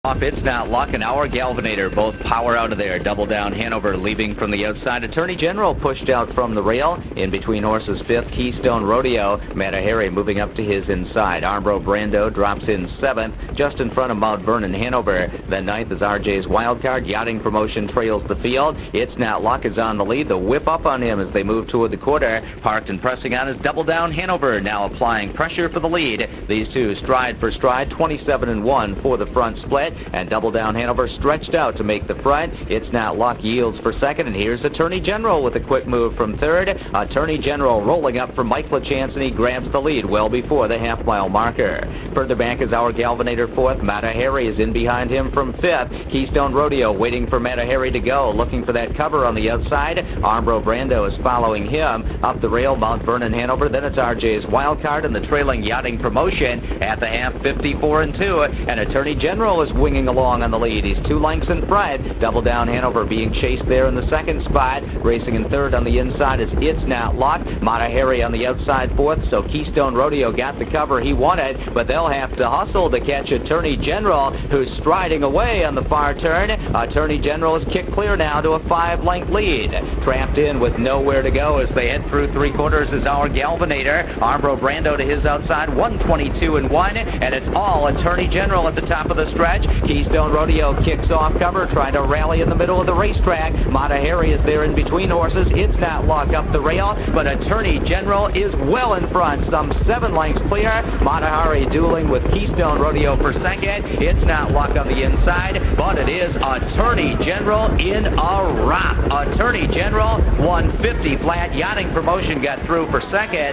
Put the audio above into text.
Off, It's Not Luck and Our Galvanator both power out of there. Double Down Hanover leaving from the outside. Attorney General pushed out from the rail. In between horses, fifth, Keystone Rodeo. Matahari moving up to his inside. Armbro Brando drops in seventh, just in front of Mount Vernon Hanover. Then ninth is RJ's Wildcard. Yachting Promotion trails the field. It's Not Luck is on the lead. The whip up on him as they move toward the quarter. Parked and pressing on is Double Down Hanover, now applying pressure for the lead. These two stride for stride, 27-1 for the front split. And Double Down Hanover stretched out to make the front. It's Not Luck yields for second. And here's Attorney General with a quick move from third. Attorney General rolling up for Mike LaChance, and he grabs the lead well before the half-mile marker. Further back is Our Galvanator fourth. Matahari is in behind him from fifth. Keystone Rodeo waiting for Matahari to go, looking for that cover on the outside. Armbro Brando is following him. Up the rail, Mount Vernon Hanover. Then it's RJ's Wildcard and the trailing Yachting Promotion at the half, 54-2. And Attorney General is winging along on the lead. He's 2 lengths in front. Double Down Hanover being chased there in the second spot. Racing in third on the inside is It's Not Luck. Matahari on the outside fourth. So Keystone Rodeo got the cover he wanted, but they'll have to hustle to catch Attorney General, who's striding away on the far turn. Attorney General is kicked clear now to a 5-length lead. Trapped in with nowhere to go as they head through 3/4 is Our Galvanator. Armbro Brando to his outside, 122-1, and it's all Attorney General at the top of the stretch. Keystone Rodeo kicks off cover, trying to rally in the middle of the racetrack. Matahari is there in between horses. It's Not Luck up the rail, but Attorney General is well in front, some 7 lengths clear. Matahari dueling with Keystone Rodeo for second. It's Not Luck on the inside, but it is Attorney General in a wrap. Attorney General 150 flat. Yachting Promotion got through for second.